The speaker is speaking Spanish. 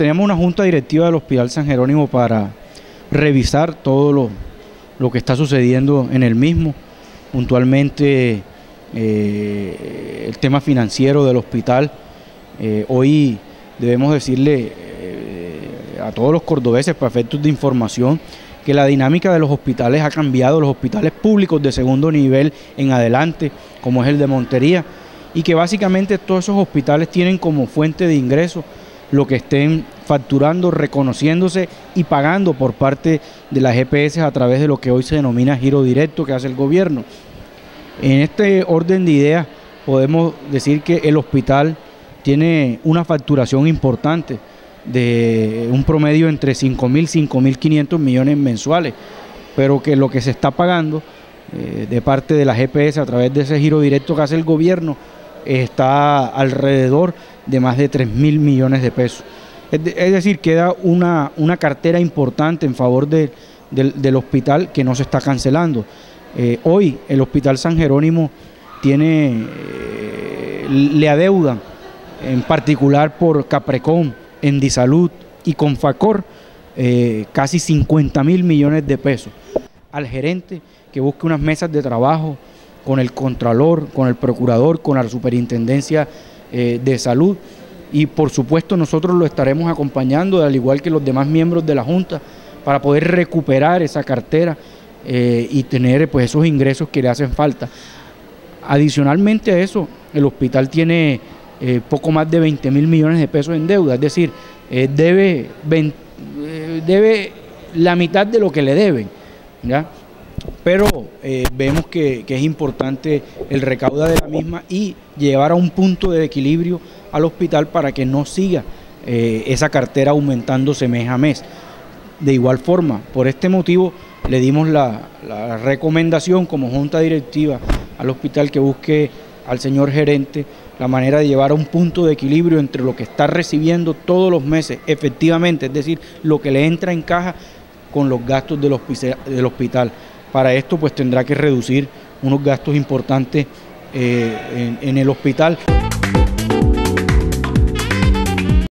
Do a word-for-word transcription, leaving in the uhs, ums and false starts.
tenemos una junta directiva del Hospital San Jerónimo para revisar todo lo, lo que está sucediendo en el mismo, puntualmente eh, el tema financiero del hospital. Eh, hoy debemos decirle eh, a todos los cordobeses, para efectos de información, que la dinámica de los hospitales ha cambiado, los hospitales públicos de segundo nivel en adelante, como es el de Montería, y que básicamente todos esos hospitales tienen como fuente de ingreso lo que estén facturando, reconociéndose y pagando por parte de las E P S a través de lo que hoy se denomina giro directo que hace el gobierno. En este orden de ideas podemos decir que el hospital tiene una facturación importante de un promedio entre cinco mil y cinco mil quinientos millones mensuales, pero que lo que se está pagando eh, de parte de las E P S a través de ese giro directo que hace el gobierno está alrededor de más de tres mil millones de pesos. Es, de, es decir, queda una, una cartera importante en favor de, de, del hospital que no se está cancelando. Eh, hoy el Hospital San Jerónimo tiene, eh, le adeudan, en particular por Caprecom, Endisalud y Confacor, eh, casi cincuenta mil millones de pesos. Al gerente que busque unas mesas de trabajo con el Contralor, con el Procurador, con la Superintendencia eh, de Salud, y por supuesto nosotros lo estaremos acompañando, al igual que los demás miembros de la Junta, para poder recuperar esa cartera eh, y tener pues esos ingresos que le hacen falta. Adicionalmente a eso, el hospital tiene eh, poco más de veinte mil millones de pesos en deuda, es decir, eh, debe, veinte, eh, debe la mitad de lo que le deben, ¿ya? Pero eh, vemos que, que es importante el recaudo de la misma y llevar a un punto de equilibrio al hospital para que no siga eh, esa cartera aumentándose mes a mes. De igual forma, por este motivo le dimos la, la recomendación como junta directiva al hospital que busque al señor gerente la manera de llevar a un punto de equilibrio entre lo que está recibiendo todos los meses efectivamente, es decir, lo que le entra en caja con los gastos del hospital. Del hospital. Para esto pues tendrá que reducir unos gastos importantes eh, en, en el hospital.